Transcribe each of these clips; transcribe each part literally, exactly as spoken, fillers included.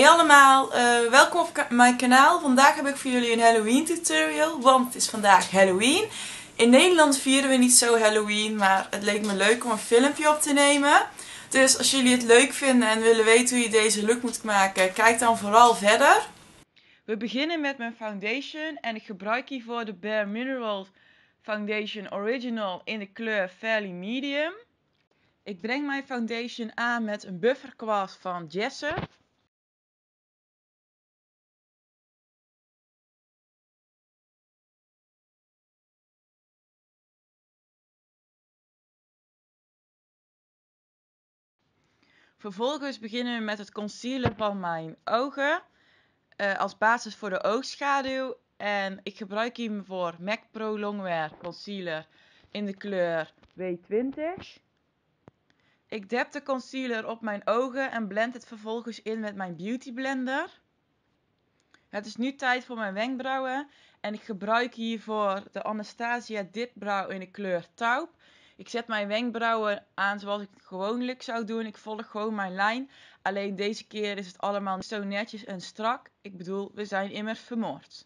Hey allemaal, uh, welkom op ka mijn kanaal. Vandaag heb ik voor jullie een Halloween tutorial, want het is vandaag Halloween. In Nederland vieren we niet zo Halloween, maar het leek me leuk om een filmpje op te nemen. Dus als jullie het leuk vinden en willen weten hoe je deze look moet maken, kijk dan vooral verder. We beginnen met mijn foundation en ik gebruik hiervoor de Bare Minerals Foundation Original in de kleur Fairly Medium. Ik breng mijn foundation aan met een bufferkwast van Jessup. Vervolgens beginnen we met het concealer van mijn ogen uh, als basis voor de oogschaduw. En ik gebruik hiervoor MAC Pro Longwear Concealer in de kleur W twintig. Ik dab de concealer op mijn ogen en blend het vervolgens in met mijn Beauty Blender. Het is nu tijd voor mijn wenkbrauwen en ik gebruik hiervoor de Anastasia Dip Brow in de kleur Taupe. Ik zet mijn wenkbrauwen aan zoals ik het gewoonlijk zou doen. Ik volg gewoon mijn lijn. Alleen deze keer is het allemaal niet zo netjes en strak. Ik bedoel, we zijn immers vermoord.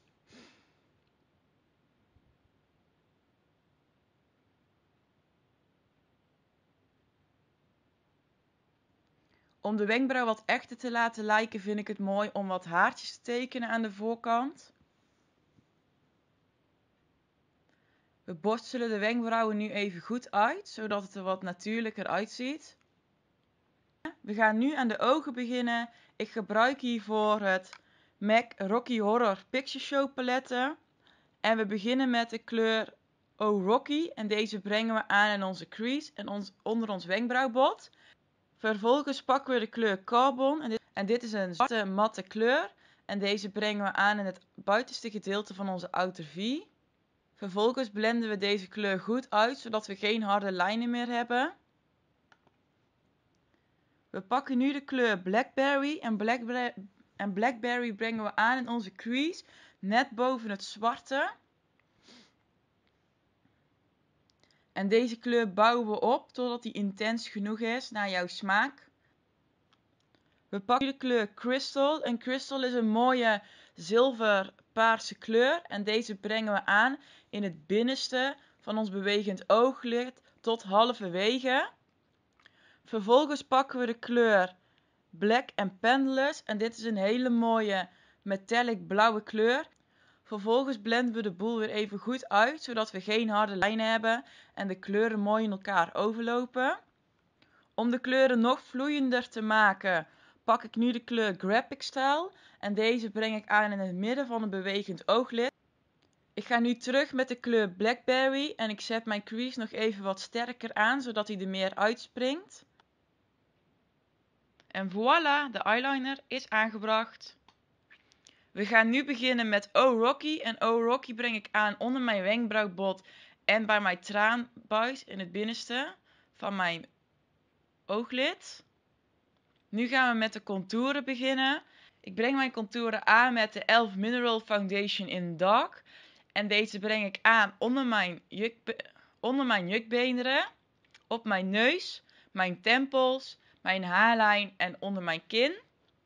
Om de wenkbrauw wat echter te laten lijken vind ik het mooi om wat haartjes te tekenen aan de voorkant. We borstelen de wenkbrauwen nu even goed uit, zodat het er wat natuurlijker uitziet. We gaan nu aan de ogen beginnen. Ik gebruik hiervoor het MAC Rocky Horror Picture Show paletten. En we beginnen met de kleur Oh Rocky. En deze brengen we aan in onze crease en ons, onder ons wenkbrauwbot. Vervolgens pakken we de kleur Carbon. En dit, en dit is een zwarte matte kleur. En deze brengen we aan in het buitenste gedeelte van onze outer V. Vervolgens blenden we deze kleur goed uit, zodat we geen harde lijnen meer hebben. We pakken nu de kleur Blackberry en Blackberry, en Blackberry brengen we aan in onze crease, net boven het zwarte. En deze kleur bouwen we op totdat die intens genoeg is naar jouw smaak. We pakken de kleur Crystal. En Crystal is een mooie zilverpaarse kleur. En deze brengen we aan in het binnenste van ons bewegend ooglid tot halverwege. Vervolgens pakken we de kleur Black and Pendulous. En dit is een hele mooie metallic blauwe kleur. Vervolgens blenden we de boel weer even goed uit, zodat we geen harde lijnen hebben en de kleuren mooi in elkaar overlopen. Om de kleuren nog vloeiender te maken, pak ik nu de kleur Graphic Style. En deze breng ik aan in het midden van een bewegend ooglid. Ik ga nu terug met de kleur Blackberry en ik zet mijn crease nog even wat sterker aan, zodat hij er meer uitspringt. En voilà, de eyeliner is aangebracht. We gaan nu beginnen met Oh Rocky. En Oh Rocky breng ik aan onder mijn wenkbrauwbot en bij mijn traanbuis in het binnenste van mijn ooglid. Nu gaan we met de contouren beginnen. Ik breng mijn contouren aan met de Elf Mineral Foundation in Dark. En deze breng ik aan onder mijn, juk, onder mijn jukbeenderen, op mijn neus, mijn tempels, mijn haarlijn en onder mijn kin.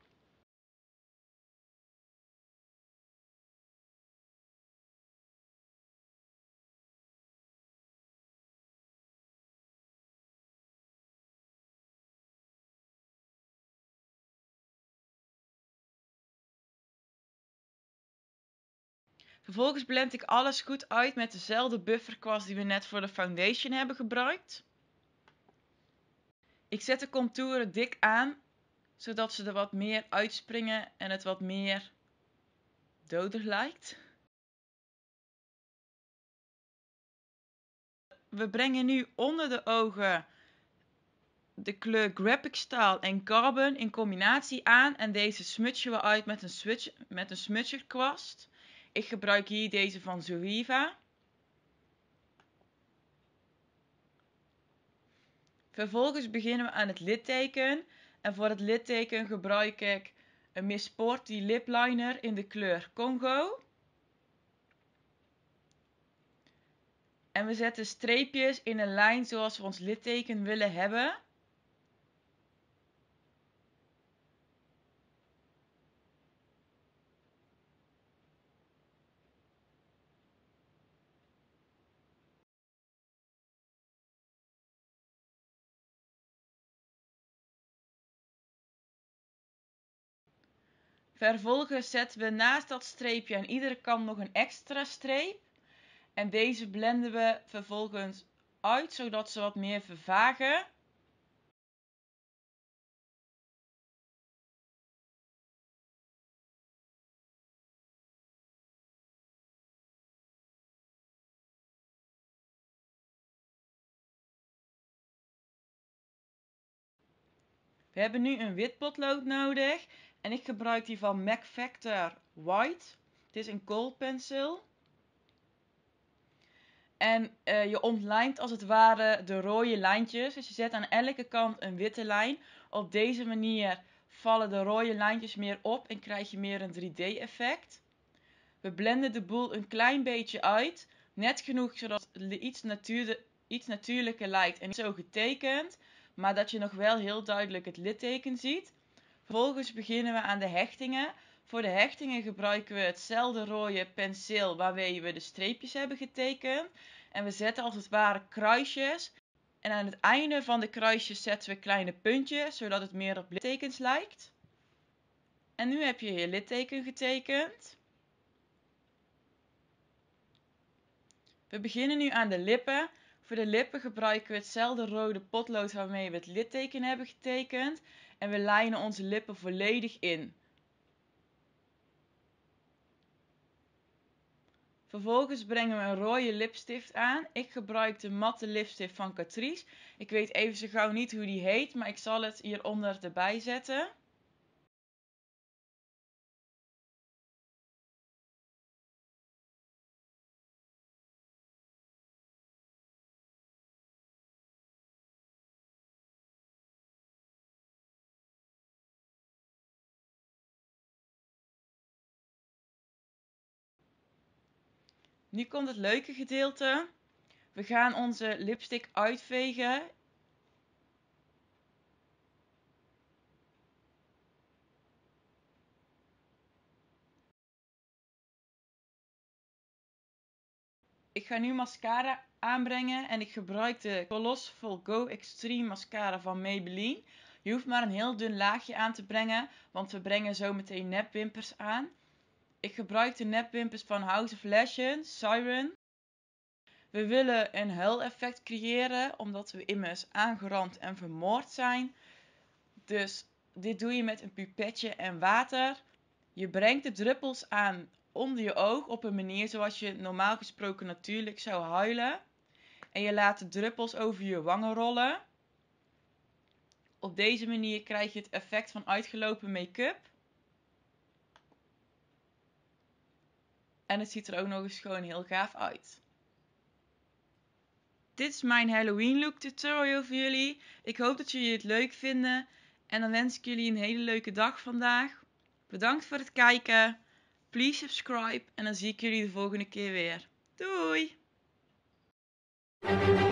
Vervolgens blend ik alles goed uit met dezelfde bufferkwast die we net voor de foundation hebben gebruikt. Ik zet de contouren dik aan, zodat ze er wat meer uitspringen en het wat meer doder lijkt. We brengen nu onder de ogen de kleur Graphic Style en Carbon in combinatie aan en deze smudgen we uit met een, switch, met een smudgerkwast. Ik gebruik hier deze van Zoeva. Vervolgens beginnen we aan het litteken. En voor het litteken gebruik ik een Miss Sporty Lip Liner in de kleur Congo. En we zetten streepjes in een lijn zoals we ons litteken willen hebben. Vervolgens zetten we naast dat streepje aan iedere kant nog een extra streep. En deze blenden we vervolgens uit, zodat ze wat meer vervagen. We hebben nu een wit potlood nodig en ik gebruik die van Mac Factor White. Het is een koolpenseel. En uh, je ontlijnt als het ware de rode lijntjes. Dus je zet aan elke kant een witte lijn. Op deze manier vallen de rode lijntjes meer op en krijg je meer een drie D effect. We blenden de boel een klein beetje uit. Net genoeg zodat het iets, natuur, iets natuurlijker lijkt en niet zo getekend. Maar dat je nog wel heel duidelijk het litteken ziet. Vervolgens beginnen we aan de hechtingen. Voor de hechtingen gebruiken we hetzelfde rode penseel waarmee we de streepjes hebben getekend. En we zetten als het ware kruisjes. En aan het einde van de kruisjes zetten we kleine puntjes, zodat het meer op littekens lijkt. En nu heb je je litteken getekend. We beginnen nu aan de lippen. Voor de lippen gebruiken we hetzelfde rode potlood waarmee we het litteken hebben getekend. En we lijnen onze lippen volledig in. Vervolgens brengen we een rode lipstift aan. Ik gebruik de matte lipstift van Catrice. Ik weet even zo gauw niet hoe die heet, maar ik zal het hieronder erbij zetten. Nu komt het leuke gedeelte. We gaan onze lipstick uitvegen. Ik ga nu mascara aanbrengen en ik gebruik de Colossal Go Extreme mascara van Maybelline. Je hoeft maar een heel dun laagje aan te brengen, want we brengen zo meteen nepwimpers aan. Ik gebruik de nepwimpers van House of Legends, Siren. We willen een huileffect creëren, omdat we immers aangerand en vermoord zijn. Dus dit doe je met een pipetje en water. Je brengt de druppels aan onder je oog op een manier zoals je normaal gesproken natuurlijk zou huilen. En je laat de druppels over je wangen rollen. Op deze manier krijg je het effect van uitgelopen make-up. En het ziet er ook nog eens gewoon heel gaaf uit. Dit is mijn Halloween look tutorial voor jullie. Ik hoop dat jullie het leuk vinden. En dan wens ik jullie een hele leuke dag vandaag. Bedankt voor het kijken. Please subscribe. En dan zie ik jullie de volgende keer weer. Doei!